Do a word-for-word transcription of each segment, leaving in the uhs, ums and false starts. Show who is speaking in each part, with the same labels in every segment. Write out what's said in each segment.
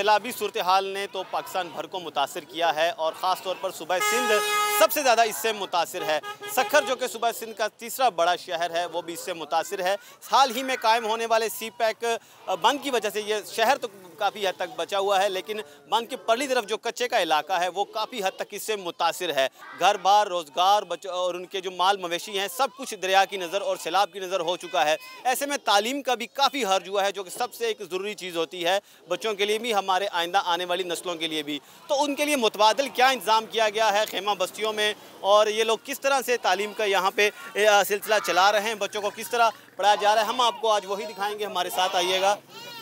Speaker 1: सैलाबी सूरत हाल ने तो पाकिस्तान भर को मुतासिर किया है और ख़ास तौर पर सूबा सिंध सबसे ज़्यादा इससे मुतासिर है। सखर जो कि सूबा सिंध का तीसरा बड़ा शहर है वो भी इससे मुतासिर है। हाल ही में कायम होने वाले सी पैक बंद की वजह से ये शहर तो काफ़ी हद तक बचा हुआ है, लेकिन बंद की परली तरफ जो कच्चे का इलाका है वो काफ़ी हद तक इससे मुतासिर है। घर बार, रोज़गार, बच्चों और उनके जो माल मवेशी हैं सब कुछ दरिया की नज़र और सैलाब की नज़र हो चुका है। ऐसे में तालीम का भी काफ़ी हर्ज हुआ है, जो कि सबसे एक ज़रूरी चीज़ होती है बच्चों के लिए भी, हमारे आइंदा आने वाली नस्लों के लिए भी। तो उनके लिए मुतबादिल क्या इंतज़ाम किया गया है खेमा बस्तियों में, और ये लोग किस तरह से तालीम का यहाँ पे सिलसिला चला रहे हैं, बच्चों को किस तरह पढ़ाया जा रहा है, हम आपको आज वही दिखाएंगे। हमारे साथ आइएगा।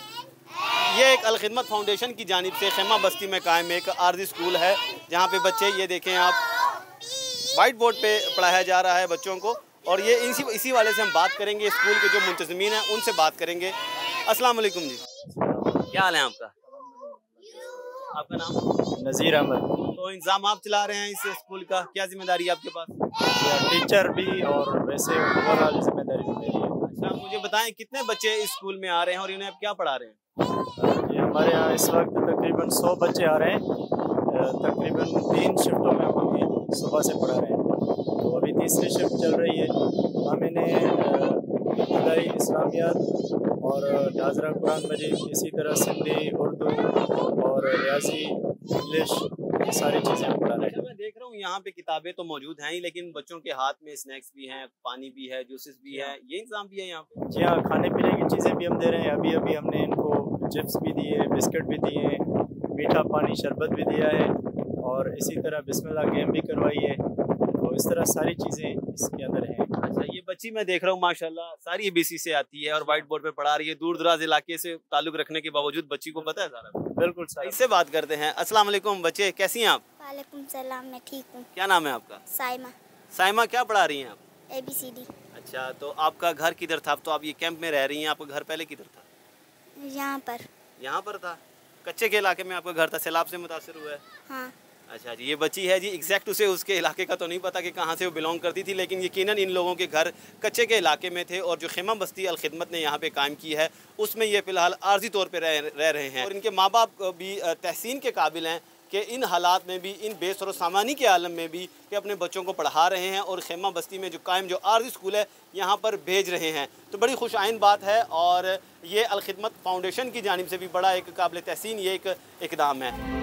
Speaker 1: ये एक अल खिदमत फाउंडेशन की जानिब से खेमा बस्ती में कायम एक आर्जी स्कूल है, जहाँ पे बच्चे, ये देखें आप, वाइट बोर्ड पे पढ़ाया जा रहा है बच्चों को। और ये इसी इसी वाले से हम बात करेंगे, स्कूल के जो मुंतज़मीन हैं उनसे बात करेंगे। अस्सलाम वालेकुम जी, क्या हाल है आपका? आपका नाम?
Speaker 2: नज़ीर अहमद।
Speaker 1: तो इंतज़ाम आप चला रहे हैं इस स्कूल का, क्या जिम्मेदारी है आपके पास?
Speaker 2: टीचर भी और वैसे ओवरऑल जिम्मेदारी भी मेरी है।
Speaker 1: अच्छा, मुझे बताएं कितने बच्चे इस स्कूल में आ रहे हैं और इन्हें आप क्या पढ़ा रहे हैं?
Speaker 2: जी, हमारे यहाँ इस वक्त तकरीबन सौ बच्चे आ रहे हैं। तकरीबन तीन शिफ्टों में हम अभी सुबह से पढ़ा रहे हैं, तो अभी तीसरी शिफ्ट चल रही है। हम इन्हें इब्तदाई इस्लामियात और नाज़रा कुरान मजीद, इसी तरह सिंधी, उर्दू और रियाजी, इंग्लिश, ये सारी चीज़ें हम पढ़ा रहे हैं।
Speaker 1: मैं देख रहा हूँ यहाँ पे किताबें तो मौजूद हैं ही, लेकिन बच्चों के हाथ में स्नैक्स भी हैं, पानी भी है, जूसेस भी हैं, ये इंतजाम भी है यहाँ पे?
Speaker 2: जी हाँ, खाने पीने की चीज़ें भी हम दे रहे हैं। अभी अभी हमने इनको चिप्स भी दिए, बिस्किट भी दिए, मीठा पानी शरबत भी दिया है, और इसी तरह बिस्मिल्लाह गेम भी करवाई है। तो इस तरह सारी चीज़ें इसके अंदर हैं।
Speaker 1: अच्छा, ये बच्ची मैं देख रहा हूँ माशाल्लाह सारी एबीसी से आती है और वाइट बोर्ड पे पढ़ा रही है। दूर दराज इलाके से ताल्लुक रखने के बावजूद बच्ची को पता है सारा।
Speaker 2: बिल्कुल सही।
Speaker 1: इससे बात करते हैं। अस्सलाम वालेकुम बच्चे, कैसी हैं आप?
Speaker 3: वालेकुम सलाम, मैं ठीक हूँ।
Speaker 1: क्या नाम है आपका?
Speaker 3: साइमा।
Speaker 1: साइमा, क्या पढ़ा रही हैं आप?
Speaker 3: A B C D.
Speaker 1: अच्छा, तो आपका घर किधर था? तो आप ये कैंप में रह रही हैं, आपका घर पहले किधर था?
Speaker 3: यहाँ पर।
Speaker 1: यहाँ पर था? कच्चे के इलाके में आपका घर था, सैलाब से मुतासिर हुआ है?
Speaker 3: हाँ।
Speaker 1: अच्छा जी, ये बच्ची है जी, एग्जैक्ट उसे उसके इलाके का तो नहीं पता कि कहाँ से वो बिलोंग करती थी, लेकिन यकीनन इन लोगों के घर कच्चे के इलाके में थे, और जो खेमा बस्ती अल खिदमत ने यहाँ पे कायम की है उसमें ये फ़िलहाल आर्जी तौर पे रह रह रहे हैं। और इनके माँ बाप भी तहसीन के काबिल हैं कि इन हालात में भी, इन बेसर सामानी के आलम में भी, कि अपने बच्चों को पढ़ा रहे हैं और खेमा बस्ती में जो कायम जो आर्जी स्कूल है यहाँ पर भेज रहे हैं। तो बड़ी खुश आइन बात है, और ये अल खिदमत फाउंडेशन की जानिब से भी बड़ा एक काबिल तहसीन ये एक इक़दाम है।